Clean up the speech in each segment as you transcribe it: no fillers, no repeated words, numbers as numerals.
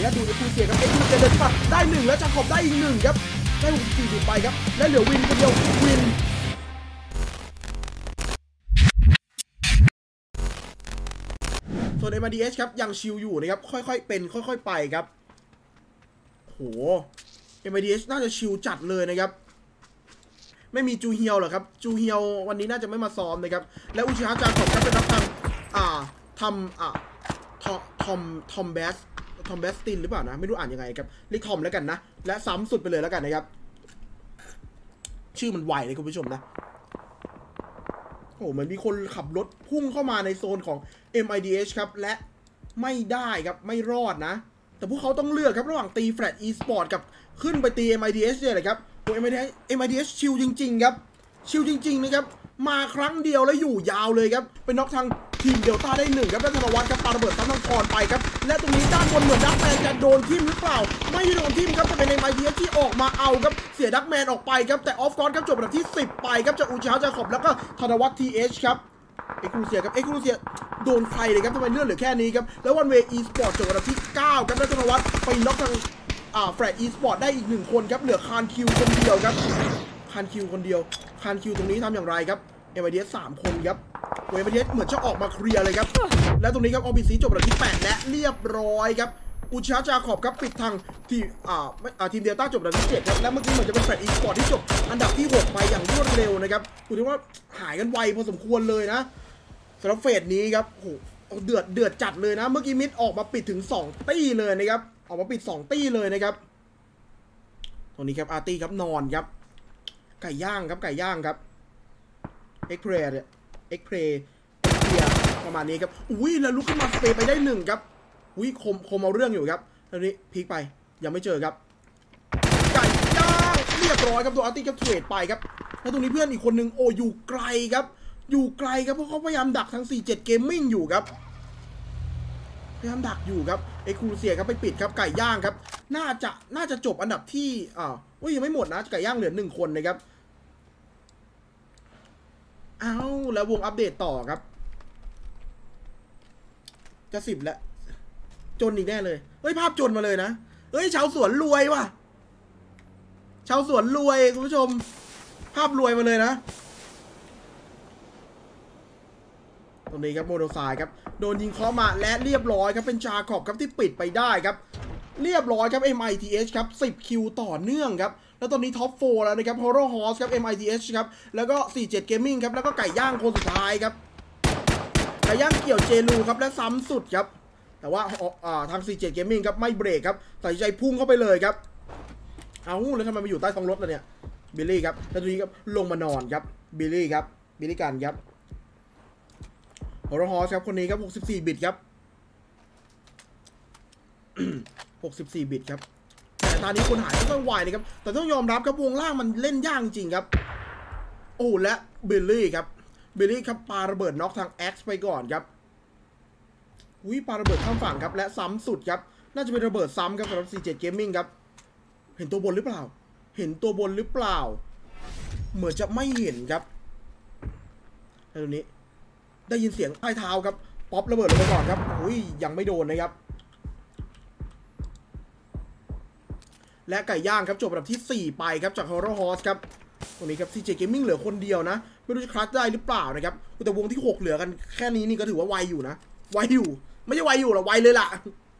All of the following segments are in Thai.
ญาตดูในคูเซียครับเอ็กซ์คูเซียเดินมาได้1แล้วจาขอบได้อีก1ครับได้64ไปครับและเหลือวินคนเดียววินส่วน MIDH ครับยังชิลอยู่นะครับค่อยๆเป็นค่อยๆไปครับโห MIDH น่าจะชิลจัดเลยนะครับไม่มีจูเฮียวหรอครับจูเฮียววันนี้น่าจะไม่มาซ้อมนะครับและอุชิฮะจาขอบครับเป็นนักทางทอมแบสตินหรือเปล่านะไม่รู้อ่านยังไงครับเรียกทอมแล้วกันนะและซ้ำสุดไปเลยแล้วกันนะครับชื่อมันไวเลยคุณผู้ชมนะโอ้เหมือนมีคนขับรถพุ่งเข้ามาในโซนของ MIDH ครับและไม่ได้ครับไม่รอดนะแต่พวกเขาต้องเลือกครับระหว่างตีแฟลต e-sport กับขึ้นไปตี MIDH เนี่ยแหละครับโอ้ MIDH ชิลจริงๆครับชิลจริงๆนะครับมาครั้งเดียวแล้วอยู่ยาวเลยครับเป็นน็อกทางทีมเดลต้าได้1ครับและธนวัฒน์ครับปาระเบิดซ้ำทางคอนไปครับและตรงนี้ด้านบนเหมือนดักแมนจะโดนทิ่มหรือเปล่าไม่ได้โดนทิ่มครับจะเป็น MIDH ที่ออกมาเอาครับเสียดักแมนออกไปครับแต่ออฟกอนครับจบอันดับที่10ไปครับจากอุชิฮะจาขอบแล้วก็ธนวัฒน์ TH ครับเอ็กซ์คลูเซียครับเอ็กซ์คลูเซียโดนใครเลยครับทำไมเลือดเหลือแค่นี้ครับแล้ววันเวย์อีสปอร์ตจบอันดับที่9ครับและธนวัฒน์ไปน็อกทางแฟลตอีสปอร์ตได้อีก1คนครับเหลือคานคิวคนเดียวครับคานคิวคนเดียวคานคิวตรงนี้ทำอย่างไรครับMIDH 3คนครับMIDH เหมือนจะออกมาเคลียร์เลยครับและตรงนี้ครับOBC จบอันดับที่8และเรียบร้อยครับอุชิฮะจาขอบครับปิดทางทีมเดลต้าจบอันดับที่7ครับและเมื่อกี้เหมือนจะเป็นแฟลตอีสปอร์ตที่จบอันดับที่6ไปอย่างรวดเร็วนะครับคุณคิดว่าหายกันไวพอสมควรเลยนะสำหรับเฟสนี้ครับโอ้โหเดือดจัดเลยนะเมื่อกี้มิดออกมาปิดถึง2ตี้เลยนะครับออกมาปิด2ตี้เลยนะครับตรงนี้ครับอาร์ตี้ครับนอนครับไก่ย่างครับไก่ย่างครับเอ็กเพรย์ประมาณนี้ครับอุ้ยแล้วลุกขึ้นมาสเปย์ไปได้1ครับอุ้ยคมเอาเรื่องอยู่ครับแล้วนี้พลิกไปยังไม่เจอครับไก่ย่างเรียบร้อยครับตัวอาร์ตี้ครับเทรดไปครับแล้วตรงนี้เพื่อนอีกคนนึงโอ้อยู่ไกลครับอยู่ไกลครับเพราะเขาพยายามดักทาง47 Gaming อยู่ครับพยายามดักอยู่ครับเอ็กซ์คลูเซียครับไปปิดครับไก่ย่างครับน่าจะจบอันดับที่อุ้ยยังไม่หมดนะไก่ย่างเหลือ1คนนะครับเอาแล้ววงอัปเดตต่อครับจะ10แล้วจนอีกแน่เลยเฮ้ยภาพจนมาเลยนะเฮ้ยชาวสวนรวยว่ะชาวสวนรวยคุณผู้ชมภาพรวยมาเลยนะตรงนี้ครับโมโดไซค์ครับโดนยิงเคาะมาและเรียบร้อยครับเป็นจาขอบครับที่ปิดไปได้ครับเรียบร้อยครับ MIDH ครับ10 คิวต่อเนื่องครับแล้วตอนนี้ท็อป4แล้วนะครับ Horror Horse ครับ MIDH ครับแล้วก็47 Gaming ครับแล้วก็ไก่ย่างคนสุดท้ายครับไก่ย่างเกี่ยวเจลูครับและซ้ำสุดครับแต่ว่าทาง47 Gaming ครับไม่เบรกครับตัดใจพุ่งเข้าไปเลยครับเอาแล้วทำไมมาอยู่ใต้ท้องรถล่ะเนี่ยบิลลี่ครับแล้วตรงนี้ครับลงมานอนครับบิลลี่กันครับHorror Horse ครับคนนี้ครับ64 บิตครับ64 บิตครับแต่ตอนนี้คนหายก็ต้องไวนะครับแต่ต้องยอมรับครับวงล่างมันเล่นยากจริงครับโอ้และบิลลี่ครับปาระเบิดน็อกทาง X ไปก่อนครับอุ้ยปาระเบิดข้ามฝั่งครับและซ้ำสุดครับน่าจะเป็นระเบิดซ้ำครับสำหรับ47 Gaming ครับเห็นตัวบนหรือเปล่าเหมือนจะไม่เห็นครับแล้วตรงนี้ได้ยินเสียงใต้เท้าครับป๊อประเบิดลงไปก่อนครับอุ้ยยังไม่โดนนะครับและไก่ย่างครับจบอันดับที่4ไปครับจาก Horror Horse ครับตรงนี้ครับ CJ Gaming เหลือคนเดียวนะไม่รู้จะคลัตช์ได้หรือเปล่านะครับแต่วงที่6เหลือกันแค่นี้นี่ก็ถือว่าไวอยู่นะไวอยู่ไม่ใช่ไวอยู่หรอไวเลยล่ะ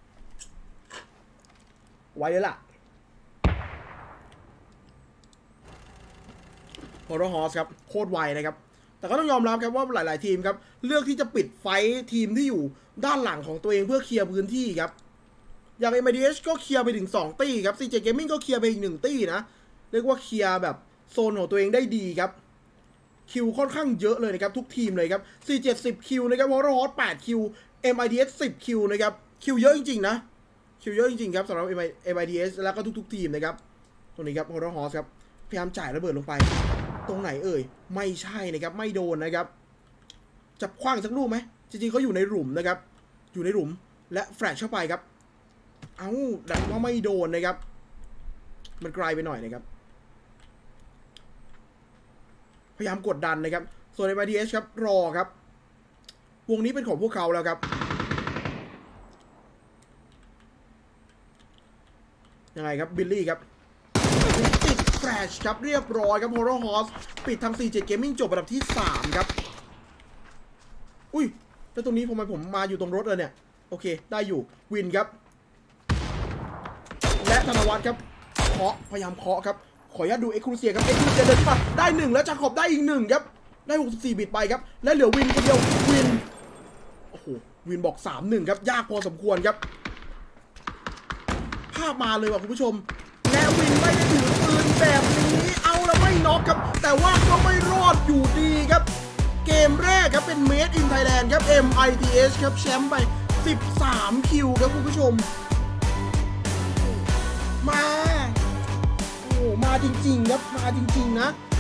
Horror Horse ครับโคตรไวนะครับแต่ก็ต้องยอมรับครับว่าหลายๆทีมครับเลือกที่จะปิดไฟทีมที่อยู่ด้านหลังของตัวเองเพื่อเคลียร์พื้นที่ครับอย่าง MIDH ก็เคลียร์ไปถึง2ตี้ครับ CJ Gaming ก็เคลียร์ไปอีก1ตี้นะเรียกว่าเคลียร์แบบโซนของตัวเองได้ดีครับคิวค่อนข้างเยอะเลยนะครับทุกทีมเลยครับ40 คิวนะครับ Horror Horse 8 คิว MIDH 10 คิวนะครับคิวเยอะจริงๆนะคิวเยอะจริงๆครับสำหรับ MIDH แล้วก็ทุกๆทีมนะครับตรงนี้ครับ Horror Horse ครับพยายามจ่ายระเบิดลงไปตรงไหนเอ่ยไม่ใช่นะครับไม่โดนนะครับจับคว้างสักลูกไหมจริงๆเขาอยู่ในหลุมนะครับอยู่ในหลุมและแฟลชเข้าไปครับดันว่าไม่โดนนะครับมันไกลไปหน่อยนะครับพยายามกดดันนะครับส่วน MIDH ครับรอครับวงนี้เป็นของพวกเขาแล้วครับยังไงครับบิลลี่ครับติดแฟลชครับเรียบร้อยครับ Horror Horse ปิดทาง CJ Gaming จบอันดับที่3ครับอุ้ยแล้วตรงนี้ผมมาอยู่ตรงรถเลยเนี่ยโอเคได้อยู่วินครับและธนวัฒน์ครับเคาะพยายามเคาะครับขออนุญาตดูเอ็กซ์ครูเซียครับเอ็กซ์ครูเซียเดินมาได้1แล้วจาขอบได้อีก1ครับได้64บิตไปครับและเหลือวินคนเดียววินโอ้โหวินบอก 3-1 ครับยากพอสมควรครับภาพมาเลยว่ะคุณผู้ชมและวินไม่ได้ถือปืนแบบนี้เอาแล้วไม่น็อกครับแต่ว่าก็ไม่รอดอยู่ดีครับเกมแรกครับเป็น Made in Thailand ครับ MITH ครับแชมป์ไป13คิวครับคุณผู้ชมมาโอ้มาจริงๆครับมาจริงๆนะ